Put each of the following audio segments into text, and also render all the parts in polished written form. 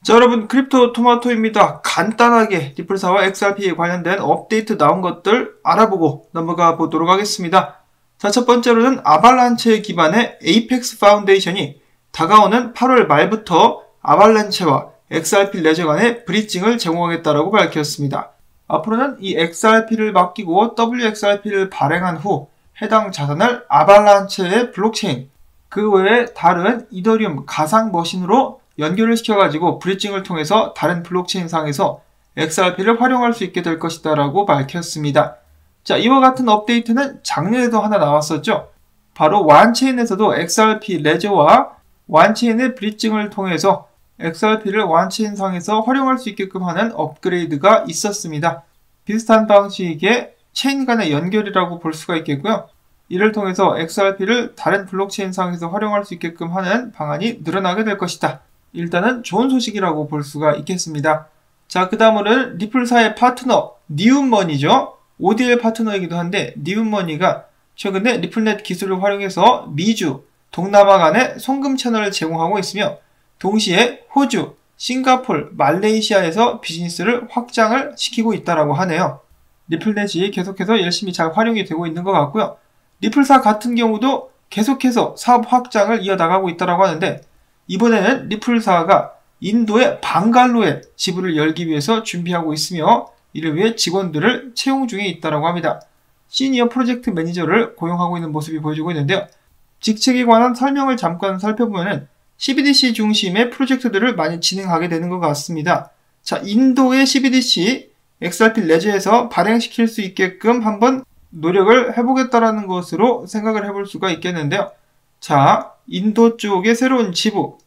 자, 여러분, 크립토 토마토입니다. 간단하게 리플사와 XRP에 관련된 업데이트 나온 것들 알아보고 넘어가 보도록 하겠습니다. 자, 첫 번째로는 아발란체 기반의 에이펙스 파운데이션이 다가오는 8월 말부터 아발란체와 XRP 레저 간의 브리징을 제공하겠다라고 밝혔습니다. 앞으로는 이 XRP를 맡기고 WXRP를 발행한 후 해당 자산을 아발란체의 블록체인, 그 외에 다른 이더리움 가상 머신으로 연결을 시켜가지고 브리징을 통해서 다른 블록체인 상에서 XRP를 활용할 수 있게 될 것이다 라고 밝혔습니다. 자, 이와 같은 업데이트는 작년에도 하나 나왔었죠. 바로 완체인에서도 XRP 레저와 완체인의 브리징을 통해서 XRP를 완체인 상에서 활용할 수 있게끔 하는 업그레이드가 있었습니다. 비슷한 방식의 체인 간의 연결이라고 볼 수가 있겠고요. 이를 통해서 XRP를 다른 블록체인 상에서 활용할 수 있게끔 하는 방안이 늘어나게 될 것이다. 일단은 좋은 소식이라고 볼 수가 있겠습니다. 자, 그 다음으로는 리플사의 파트너 니움머니죠. ODL 파트너이기도 한데 니움머니가 최근에 리플넷 기술을 활용해서 미주, 동남아 간의 송금 채널을 제공하고 있으며 동시에 호주, 싱가폴, 말레이시아에서 비즈니스를 확장을 시키고 있다고 하네요. 리플넷이 계속해서 열심히 잘 활용이 되고 있는 것 같고요. 리플사 같은 경우도 계속해서 사업 확장을 이어나가고 있다고 하는데 이번에는 리플사가 인도의 방갈로에 지부를 열기 위해서 준비하고 있으며 이를 위해 직원들을 채용 중에 있다고 합니다. 시니어 프로젝트 매니저를 고용하고 있는 모습이 보여지고 있는데요. 직책에 관한 설명을 잠깐 살펴보면 CBDC 중심의 프로젝트들을 많이 진행하게 되는 것 같습니다. 자, 인도의 CBDC XRP 레저에서 발행시킬 수 있게끔 한번 노력을 해보겠다라는 것으로 생각을 해볼 수가 있겠는데요. 자, 인도 쪽의 새로운 지부,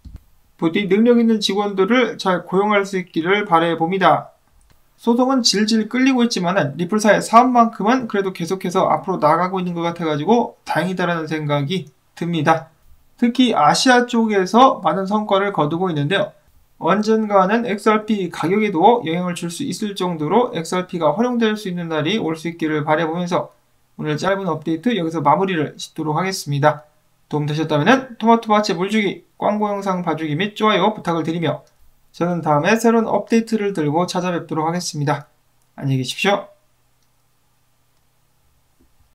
부디 능력 있는 직원들을 잘 고용할 수 있기를 바라봅니다. 소송은 질질 끌리고 있지만 리플사의 사업만큼은 그래도 계속해서 앞으로 나아가고 있는 것 같아가지고 다행이다라는 생각이 듭니다. 특히 아시아 쪽에서 많은 성과를 거두고 있는데요. 언젠가는 XRP 가격에도 영향을 줄 수 있을 정도로 XRP가 활용될 수 있는 날이 올 수 있기를 바라보면서 오늘 짧은 업데이트 여기서 마무리를 짓도록 하겠습니다. 도움되셨다면 토마토밭의 물주기, 광고 영상 봐주기 및 좋아요 부탁을 드리며 저는 다음에 새로운 업데이트를 들고 찾아뵙도록 하겠습니다. 안녕히 계십시오.